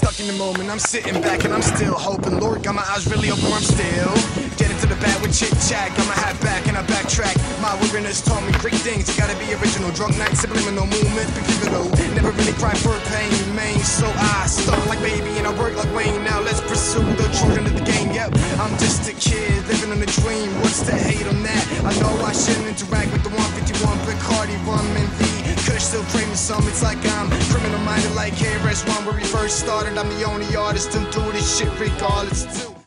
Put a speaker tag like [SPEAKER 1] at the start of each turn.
[SPEAKER 1] stuck in the moment. I'm sitting back and I'm still hoping. Lord, got my eyes really open, I'm still getting to the bat with chit chat. Got my hat back and I backtrack. My wilderness taught me great things. You gotta be original. Drunk night, subliminal movement, be pivotal. Never really cry for pain, man. So I stuck like baby and I work like Wayne. Now let's pursue the children of the game. Yep, I'm just a kid living on a dream. What's the hate on that? I know I shouldn't interact with the 151 Bacardi rum and the Kush still craving some. It's like I'm criminal minded like KRS-One where we first started. I'm the only artist to do this shit regardless too.